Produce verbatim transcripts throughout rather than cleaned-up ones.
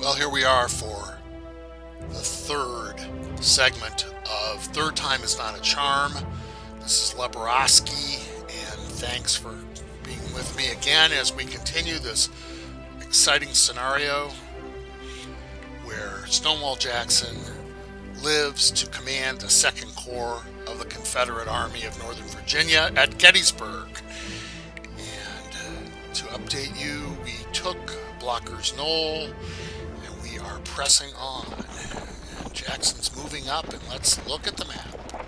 Well, here we are for the third segment of Third Time is Not a Charm. This is Leborowski, and thanks for being with me again as we continue this exciting scenario where Stonewall Jackson lives to command the Second Corps of the Confederate Army of Northern Virginia at Gettysburg. And uh, to update you, we took Blockers Knoll, and we are pressing on. And Jackson's moving up, and let's look at the map.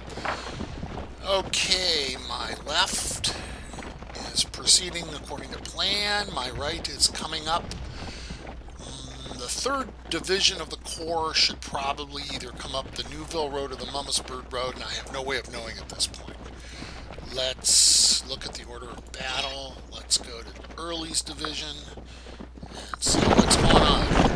Okay, my left is proceeding according to plan. My right is coming up. The third division of the Corps should probably either come up the Newville Road or the Mummasburg Road, and I have no way of knowing at this point. Let's look at the order of battle. Let's go to Early's division and see what's going on here.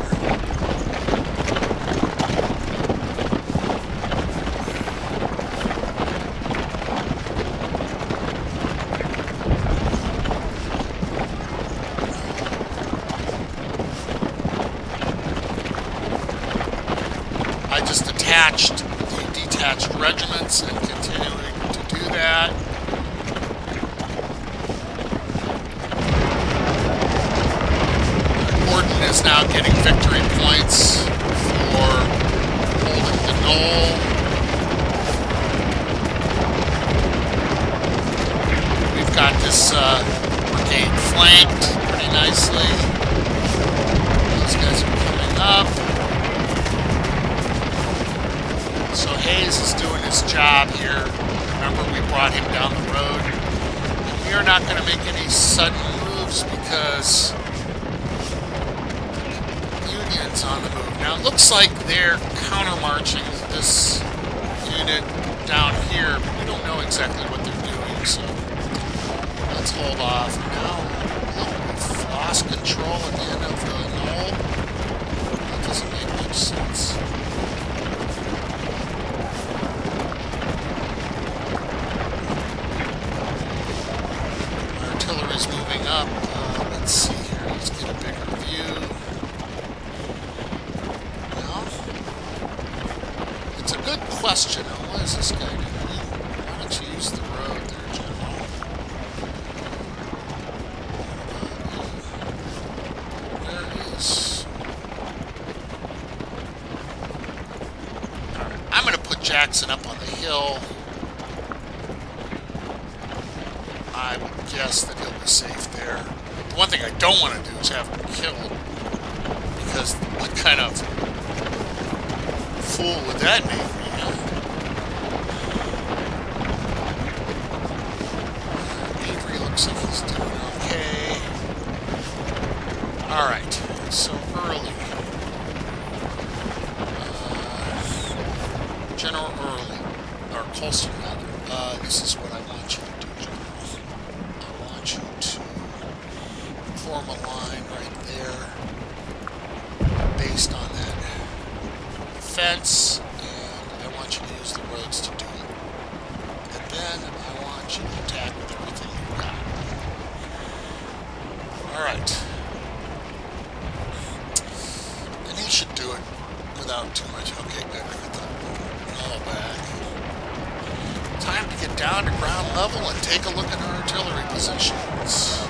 I just attached the detached regiments and continuing to do that. Gordon is now getting victory points for holding the knoll. We've got this uh, brigade flanked pretty nicely. Those guys are coming up. So Hayes is doing his job here. Remember, we brought him down the road. And we are not going to make any sudden moves because the Union's on the move. Now, it looks like they're counter-marching this unit down here, but we don't know exactly what they're doing, so let's hold off. Now, look, we've lost control again of the knoll. That doesn't make much sense. Moving up. Uh, let's see here. Let's get a bigger view. Well, it's a good question. Now, what is this guy doing? Why don't you use the road there, General? There is. Alright. I'm going to put Jackson up on the hill. I would guess that he'll be safe there. The one thing I don't want to do is have him killed, because what kind of fool would that make me? Avery looks like he's doing okay. Alright, so Early. Uh, General Early, or Colston rather, uh, this is what I want you to do, General. You to form a line right there based on that fence, and I want you to use the roads to do it. And then I want you to attack with everything you've got. Alright. And he should do it without too much. Okay, good. Get the all back. Time to get down to ground level and take a look at our artillery positions.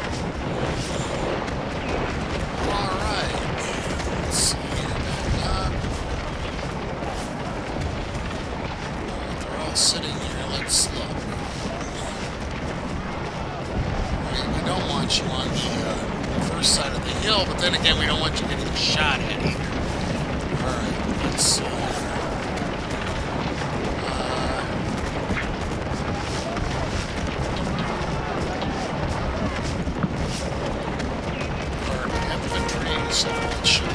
Alright. Let's see here. Back up. They're all sitting here. Let's look. Right, we don't want you on the uh, first side of the hill, but then again, we don't want you getting shot at either. Alright, let's see here. So it should.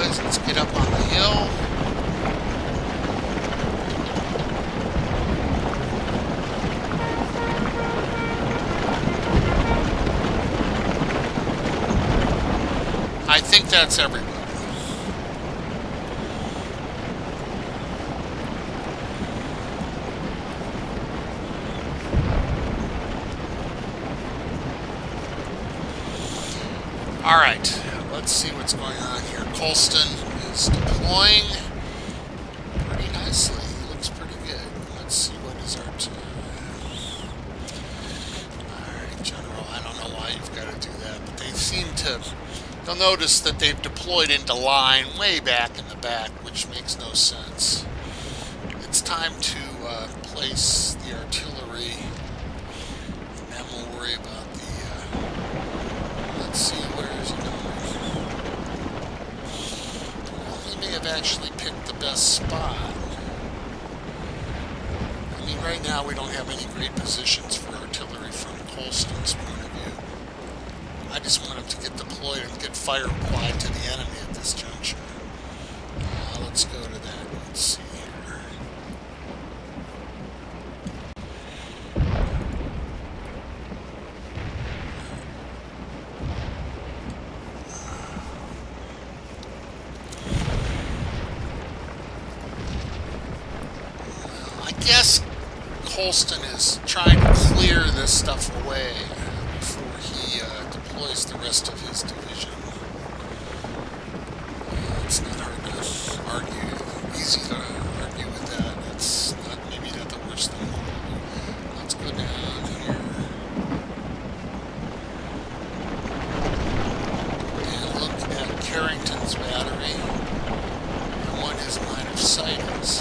boys. Let's get up on the hill. I think that's everybody. All right, let's see what's going on here. Colston is deploying pretty nicely. He looks pretty good. Let's see what is our time. All right, General, I don't know why you've got to do that, but they seem to... You'll notice that they've deployed into line way back in the back, which makes no sense. It's time to uh, place the artillery, and then we'll worry about the... Uh, let's see, where is it going? Well, he may have actually picked the best spot. I mean, right now we don't have any great positions for artillery from Colston's point of view. I just want him to get deployed and get fire applied to the enemy at this juncture. Uh, let's go to that. Let's see here. Well, I guess Colston is trying to clear this stuff away before he uh, deploys the rest of his division. Uh, it's not hard to argue, easy to argue with that. It's not, maybe not the worst thing. Let's go down here and look at Carrington's battery and what his line of sight is.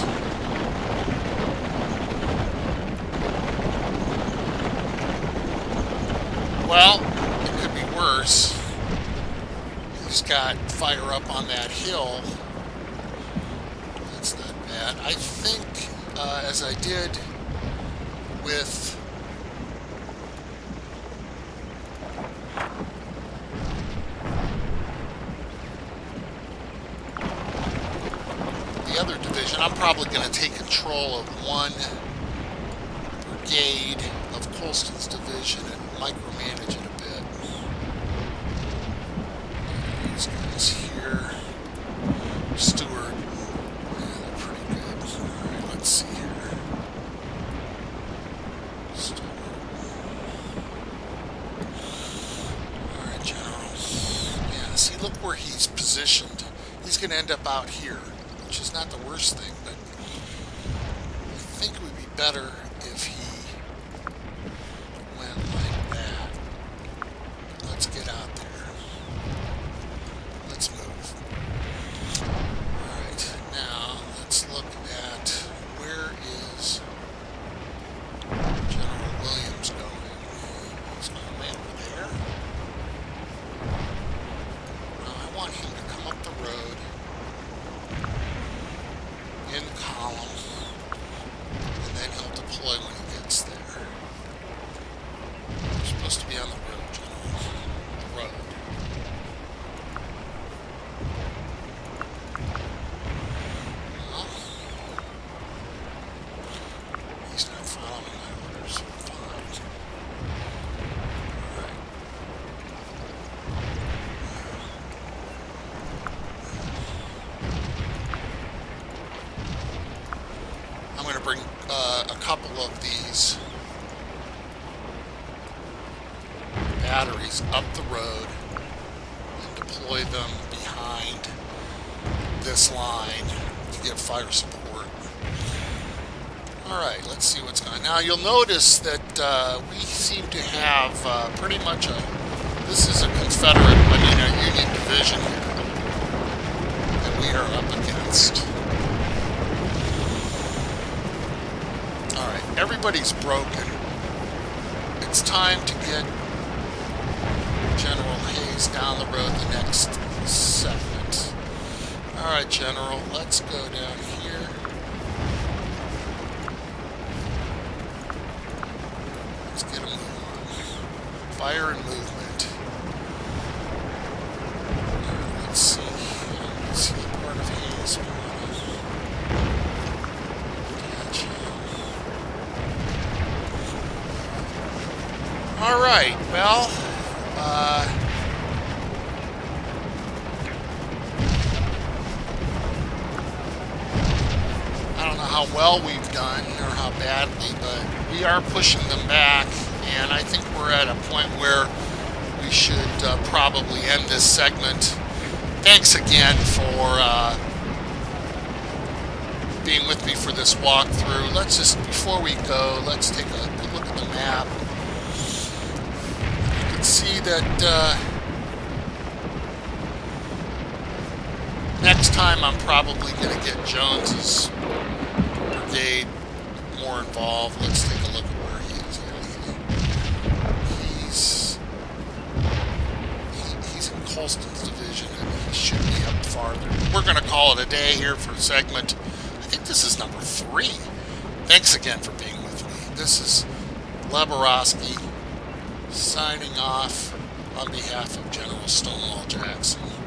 Well, it could be worse. He's got fire up on that hill. That's not bad. I think, uh, as I did with the other division, I'm probably going to take control of one brigade of Colston's division and micromanage it a bit. These guys here, Stewart, yeah, they're pretty good. Alright, let's see here. Stewart. Alright, General. Yeah, see, look where he's positioned. He's going to end up out here, which is not the worst thing, but I think it would be better if he went like that. Let's get out there. Let's move. Alright, now let's look at where is General Williams going. He's going to land over there. Now I want him to come up the road in column, and then he'll deploy when he gets there. We're supposed to be on the road, General. The road. Well, he's not following my orders. Fine. Alright. I'm going to bring uh, a couple of these batteries up the road and deploy them behind this line to give fire support. Alright, let's see what's going on. Now you'll notice that uh, we seem to have uh, pretty much a, this is a Confederate, I mean a Union division here that we are up against. Alright, everybody's broken. It's time to get General Hayes down the road the next segment. Alright, General, let's go down here. Let's get a move on. Fire and movement. Let's see. Let's see. well, uh, I don't know how well we've done or how badly, but we are pushing them back, and I think we're at a point where we should uh, probably end this segment. Thanks again for uh, being with me for this walkthrough. Let's just, before we go, let's take a look at the map. You can see that uh, next time I'm probably going to get Jones's brigade more involved. Let's take a look at where he is. He's he, he's in Colston's division, and he should be up farther. We're going to call it a day here for segment. I think this is number three. Thanks again for being with me. This is Leborowski signing off on behalf of General Stonewall Jackson.